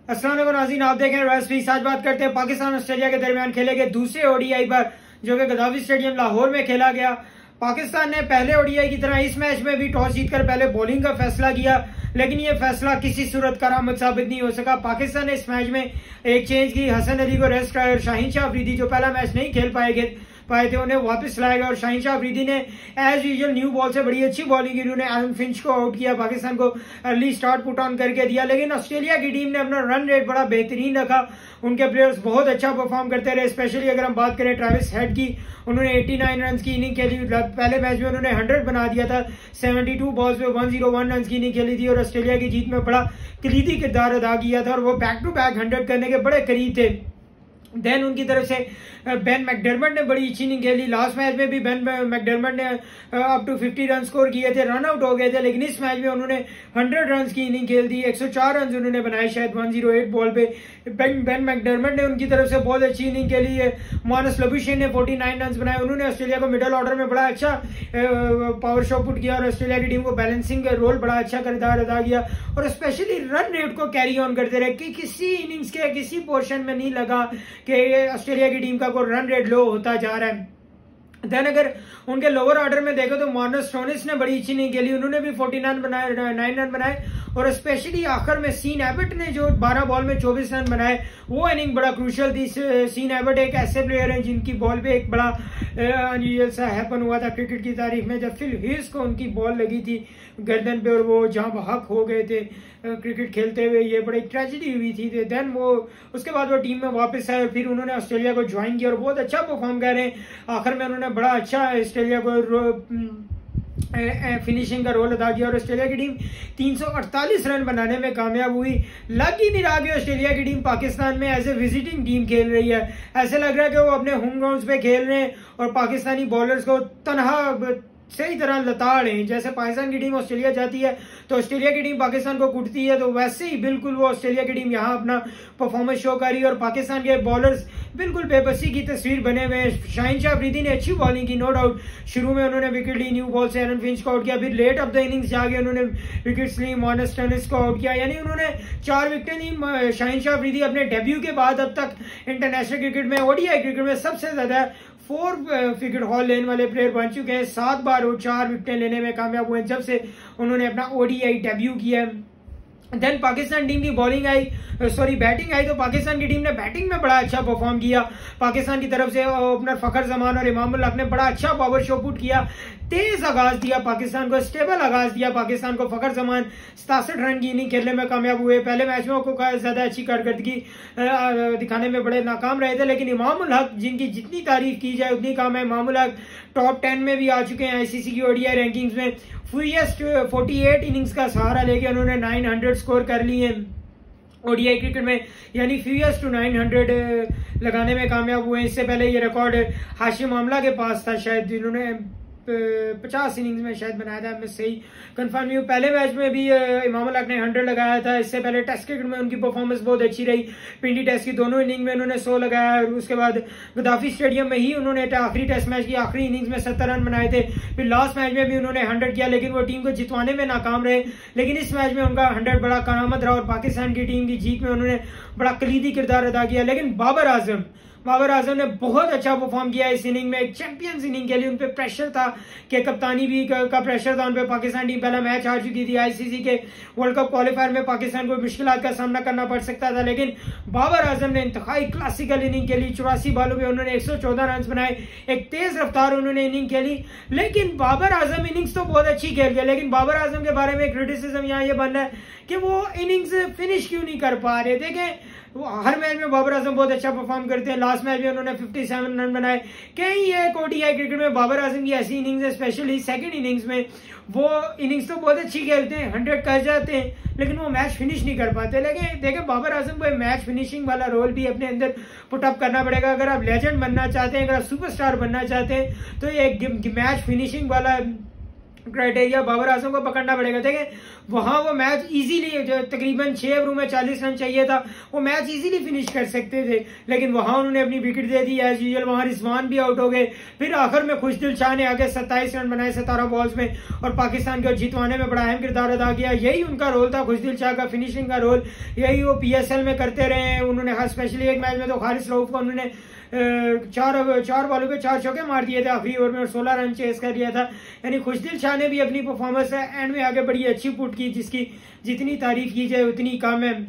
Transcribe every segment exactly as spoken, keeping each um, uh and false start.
अस्सलाम वालेकुम नाज़रीन, आप देख रहे हैं रेस्ट। आज बात करते हैं पाकिस्तान ऑस्ट्रेलिया के दरमियान खेले गए दूसरे ओडीआई पर, जो कि गद्दाफी स्टेडियम लाहौर में खेला गया। पाकिस्तान ने पहले ओडीआई की तरह इस मैच में भी टॉस जीतकर पहले बॉलिंग का फैसला किया, लेकिन ये फैसला किसी सूरत करामत साबित नहीं हो सका। पाकिस्तान ने इस मैच में एक चेंज की, हसन अली को रेस्ट कराया और शाहीन शाह अफरीदी जो पहला मैच नहीं खेल पाएंगे पाए थे उन्हें वापस लाया गया। और शाहीन शाह अफरीदी ने एज यूजुअल न्यू बॉल से बड़ी अच्छी बॉलिंग की, उन्होंने एरन फिंच को आउट किया, पाकिस्तान को अर्ली स्टार्ट पुट ऑन करके दिया। लेकिन ऑस्ट्रेलिया की टीम ने अपना रन रेट बड़ा बेहतरीन रखा, उनके प्लेयर्स बहुत अच्छा परफॉर्म करते रहे। स्पेशली अगर हम बात करें ट्रेविस हेड की, उन्होंने नवासी रन की इनिंग खेली। पहले मैच में उन्होंने सौ बना दिया था, बहत्तर बॉल्स में एक सौ एक रन की इनिंग खेली थी और ऑस्ट्रेलिया की जीत में बड़ा कलीदी किरदार अदा किया था और वो बैक टू बैक हंड्रेड करने के बड़े करीब थे। देन उनकी तरफ से बेन मैकडर्मट ने बड़ी अच्छी इनिंग खेली। लास्ट मैच में भी बेन मैकडर्मट ने अप टू पचास रन स्कोर किए थे, रन आउट हो गए थे, लेकिन इस मैच में उन्होंने सौ रन की इनिंग खेल दी। एक सौ चार रन उन्होंने बनाए शायद एक सौ आठ बॉल पे। बेन बेन मैकडर्मट ने उनकी तरफ से बहुत अच्छी इनिंग खेली है। मोहम्मद लबुशेन ने उनचास रन बनाए। उन्होंने ऑस्ट्रेलिया को मिडल ऑर्डर में बड़ा अच्छा पावर शॉट पुट किया और ऑस्ट्रेलिया की टीम को बैलेंसिंग रोल बड़ा अच्छा किरदार अदा किया और स्पेशली रन रेट को कैरी ऑन करते रहे कि किसी इनिंग्स के किसी पोर्शन में नहीं लगा कि ऑस्ट्रेलिया की टीम का कोई रन रेट लो होता जा रहा है। देन अगर उनके लोअर ऑर्डर में देखो तो मोहम्मद स्टोनिस ने बड़ी अच्छी नहीं खेली, उन्होंने भी उनचास रन बनाए, नौ रन बनाए और स्पेशली आखिर में सीन एबट ने जो बारह बॉल में चौबीस रन बनाए, वो इनिंग बड़ा क्रूशियल थी। सीन एबट एक ऐसे प्लेयर हैं जिनकी बॉल पे एक बड़ा अनयूजुअल सा हैपन हुआ था क्रिकेट की तारीख में, जब फिल ह्यूज को उनकी बॉल लगी थी गर्दन पे और वो जहां बहक हो गए थे क्रिकेट खेलते हुए, ये बड़ी ट्रेजेडी हुई थी। देन वो उसके बाद वो टीम में वापस आए और फिर उन्होंने ऑस्ट्रेलिया को ज्वाइन किया और बहुत अच्छा परफॉर्म कर रहे हैं। आखिर में उन्होंने बड़ा अच्छा ऑस्ट्रेलिया को फिनिशिंग का रोल अदा किया और ऑस्ट्रेलिया की टीम तीन सौ अड़तालीस रन बनाने में कामयाब हुई। लग ही नहीं रहा कि ऑस्ट्रेलिया की टीम पाकिस्तान में एज ए विजिटिंग टीम खेल रही है, ऐसे लग रहा है कि वो अपने होम ग्राउंड्स पे खेल रहे हैं और पाकिस्तानी बॉलर्स को तनहा सही तरह लताड़ है। जैसे पाकिस्तान की टीम ऑस्ट्रेलिया जाती है तो ऑस्ट्रेलिया की टीम पाकिस्तान को कुटती है, तो वैसे ही बिल्कुल वो ऑस्ट्रेलिया की टीम यहाँ अपना परफॉर्मेंस शो कर रही है और पाकिस्तान के बॉलर्स बिल्कुल बेबसी की तस्वीर बने हुए हैं। शाहीन शाह अफरीदी ने अच्छी बॉलिंग की, नो डाउट। शुरू में उन्होंने विकेट ली, न्यू बॉल से एरन फिंच को आउट किया, फिर लेट ऑफ द इनिंग्स जाके उन्होंने विकेट्स ली, मोहम्मद स्टोनिस को आउट किया, यानी उन्होंने चार विकेटें ली। शाहीन शाह अफरीदी अपने डेब्यू के बाद अब तक इंटरनेशनल क्रिकेट में, ओडीआई क्रिकेट में सबसे ज्यादा फोर विकेट हॉल लेने वाले प्लेयर बन चुके हैं। सात बार वो चार विकेटें लेने में कामयाब हुए जब से उन्होंने अपना ओडीआई डेब्यू किया है। देन पाकिस्तान टीम की बॉलिंग आई, सॉरी बैटिंग आई, तो पाकिस्तान की टीम ने बैटिंग में बड़ा अच्छा परफॉर्म किया। पाकिस्तान की तरफ से ओपनर फखर जमान और इमाम उल हक ने बड़ा अच्छा पावर शो पुट किया, तेज आगाज दिया पाकिस्तान को, स्टेबल आगाज दिया पाकिस्तान को। फखर जमान सतासठ रन की इनिंग खेलने में कामयाब हुए। पहले मैच में वो ज्यादा अच्छी कारकर्दगी दिखाने में बड़े नाकाम रहे थे, लेकिन इमाम उल हक जिनकी जितनी तारीफ की जाए उतनी कम है। इमाम उल हक टॉप टेन में भी आ चुके हैं आईसीसी की ओडीआई रैंकिंग्स में। फुएस्ट अड़तालीस इनिंग्स का सहारा लेके उन्होंने नौ सौ स्कोर कर लिए ओडीआई क्रिकेट में, यानी फ्यूएस्ट टू नौ सौ लगाने में कामयाब हुए। इससे पहले ये रिकॉर्ड हाशिम आमला के पास था, शायद जिन्होंने पचास इनिंग्स में शायद बनाया था, मैं सही कंफर्म नहीं हूँ। पहले मैच में भी इमाम उल हक ने हंड्रेड लगाया था। इससे पहले टेस्ट क्रिकेट में उनकी परफॉर्मेंस बहुत अच्छी रही, पिंडी टेस्ट की दोनों इनिंग में उन्होंने सौ लगाया और उसके बाद गद्दाफी स्टेडियम में ही उन्होंने आखिरी टेस्ट मैच की आखिरी इनिंग्स में सत्तर रन बनाए थे। फिर लास्ट मैच में भी उन्होंने हंड्रेड किया, लेकिन वो टीम को जितवाने में नाकाम रहे। लेकिन इस मैच में उनका हंड्रेड बड़ा करामत रहा और पाकिस्तान की टीम की जीत में उन्होंने बड़ा कलीदी किरदार अदा किया। लेकिन बाबर आजम बाबर आजम ने बहुत अच्छा परफॉर्म किया इस इनिंग में, एक चैंपियंस इनिंग के लिए। उनपे प्रेशर था कि कप्तानी भी का, का प्रेशर था उनपे। पाकिस्तान टीम पहला मैच हार चुकी थी आईसीसी के वर्ल्ड कप क्वालिफायर में, पाकिस्तान को मुश्किलात का सामना करना पड़ सकता था, लेकिन बाबर आजम ने इंतहाई क्लासिकल इनिंग खेली। चौरासी बॉलों में उन्होंने एक सौ चौदह रन बनाए, एक तेज रफ्तार उन्होंने इनिंग खेली। लेकिन बाबर आजम इनिंग्स तो बहुत अच्छी खेल गए, लेकिन बाबर आजम के बारे में क्रिटिसिज्म यहाँ ये बन रहा है कि वो इनिंग्स फिनिश क्यों नहीं कर पा रहे। देखें वो हर मैच में बाबर आजम बहुत अच्छा परफॉर्म करते हैं। लास्ट मैच में उन्होंने सत्तावन रन बनाए। कहीं ये ओडीआई क्रिकेट में बाबर आजम की ऐसी इनिंग्स है, स्पेशली सेकंड इनिंग्स में वो इनिंग्स तो बहुत अच्छी खेलते हैं, हंड्रेड कर जाते हैं, लेकिन वो मैच फिनिश नहीं कर पाते। लेकिन देखें बाबर आजम को मैच फिनिशिंग वाला रोल भी अपने अंदर पुटअप करना पड़ेगा। अगर आप लेजेंड बनना चाहते हैं, अगर आप सुपरस्टार बनना चाहते हैं, तो ये मैच फिनिशिंग वाला क्राइटेरिया बाबर आजम को पकड़ना पड़ेगा। देखें वहां वो मैच इजीली, जो तकरीबन छह ओवरों में चालीस रन चाहिए था, वो मैच इजीली फिनिश कर सकते थे, लेकिन वहां उन्होंने अपनी विकेट दे दी एज यूजुअल। वहां रिजवान भी आउट हो गए, फिर आखिर में खुशदिल शाह ने आगे सत्ताईस रन बनाए सतारह बॉल्स में और पाकिस्तान को जितवाने में बड़ा अहम किरदार अदा किया। यही उनका रोल था, खुशदिल शाह का फिनिशिंग का रोल, यही वो पीएसएल में करते रहे। उन्होंने स्पेशली एक मैच में तो खालिद रऊफ को उन्होंने चार चार बॉलों पे चार चौके मार दिए थे आखिरी ओवर में और सोलह रन चेस कर दिया था। यानी खुशदिल शाह ने भी अपनी परफॉर्मेंस एंड में आगे बड़ी अच्छी पुट की, जिसकी जितनी तारीफ की जाए उतनी कम है।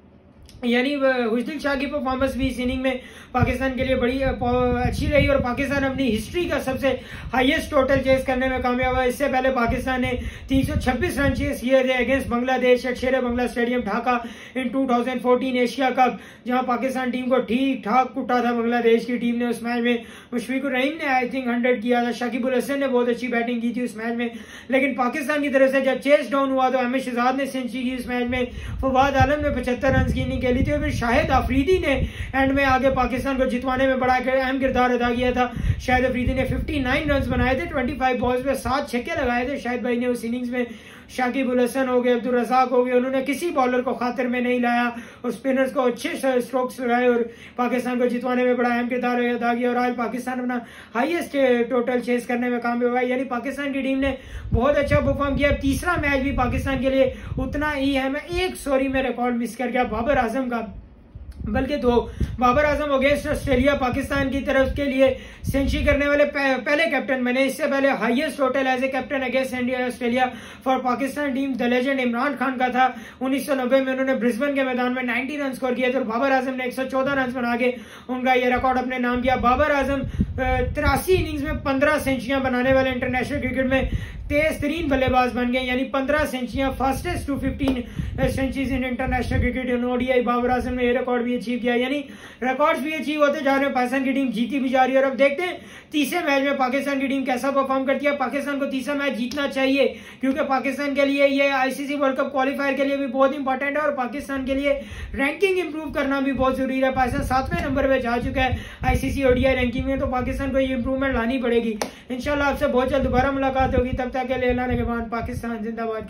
यानी खुशदिल शाह की परफॉर्मेंस भी इस इनिंग में पाकिस्तान के लिए बड़ी अच्छी रही और पाकिस्तान अपनी हिस्ट्री का सबसे हाईएस्ट टोटल चेस करने में कामयाब हुआ। इससे पहले पाकिस्तान ने तीन सौ छब्बीस रन चेस किए थे अगेंस्ट बांग्लादेश एट शेर बांग्ला स्टेडियम ढाका इन दो हज़ार चौदह एशिया कप, जहां पाकिस्तान टीम को ठीक ठाक कुटा था बांग्लादेश की टीम ने। उस मैच में मुशफिकुर रहीम ने आई थिंक हंड्रेड किया था, शाकिब उल हसन ने बहुत अच्छी बैटिंग की थी उस मैच में। लेकिन पाकिस्तान की तरफ से जब चेस डाउन हुआ तो अहमद शहजाद ने सेंचुरी की उस मैच में, फवाद आलम ने पचहत्तर रन की इनिंग खेली थी, फिर शाहिद अफरीदी ने एंड में आगे पाकिस्तान को जितवाने में बड़ा अहम किरदार अदा किया था। शाहिद अफरीदी ने उनसठ रन बनाए थे पच्चीस बॉल्स में, सात छक्के लगाए थे शाहिद भाई ने उस इनिंग्स में। शाकिब उल हसन हो गए, अब्दुल रज़ाक हो गए, उन्होंने किसी बॉलर को खातिर में नहीं लाया और स्पिनर्स को अच्छे स्ट्रोक्स लगाए और पाकिस्तान को जितवाने में बड़ा अहम किरदार अदा किया और आज पाकिस्तान अपना हाईएस्ट टोटल चेस करने में कामयाब हुआ। यानी पाकिस्तान की टीम ने बहुत अच्छा परफॉर्म किया। तीसरा मैच भी पाकिस्तान के लिए उतना ही है। मैं एक सॉरी में रिकॉर्ड मिस कर गया बाबर आजम का, बल्कि दो। बाबर आजम अगेंस्ट ऑस्ट्रेलिया पाकिस्तान की तरफ के लिए सेंचुरी करने वाले पहले कैप्टन बने। इससे पहले highest total as a captain against Australia for Pakistan team the legend Imran Khan का था। उन्नीस सौ नब्बे में उन्होंने ब्रिस्बेन के मैदान में नब्बे रन स्कोर किए थे और बाबर आजम ने एक सौ चौदह रन बना के उनका ये रिकॉर्ड अपने नाम किया। बाबर आजम तिरासी इनिंग्स में पंद्रह सेंचुरियां बनाने वाले इंटरनेशनल क्रिकेट में तेज तरीन बल्लेबाज बन गए। यानी पंद्रह सेंचुरियां, fastest to fifteen centuries in international cricket in ODI. Babar Azam ने ये रिकॉर्ड भी अचीव किया। यानी रिकॉर्ड्स भी अचीव होते जा रहे हैं, पाकिस्तान की टीम जीती भी जा रही है। और अब देखते हैं तीसरे मैच में पाकिस्तान की टीम कैसा परफॉर्म करती है। पाकिस्तान को तीसरा मैच जीतना चाहिए क्योंकि पाकिस्तान के लिए ये आईसीसी वर्ल्ड कप क्वालिफायर के लिए भी बहुत इंपॉर्टेंट है और पाकिस्तान के लिए रैंकिंग इंप्रूव करना भी बहुत जरूरी है। पाकिस्तान सातवें नंबर पे जा चुका है आईसीसी ओडीआई रैंकिंग में, तो पाकिस्तान को ये इंप्रूवमेंट लानी पड़ेगी। इंशाल्लाह आपसे बहुत जल्द दोबारा मुलाकात होगी, तब तक के लिए अल्लाह ने के बाद पाकिस्तान जिंदाबाद।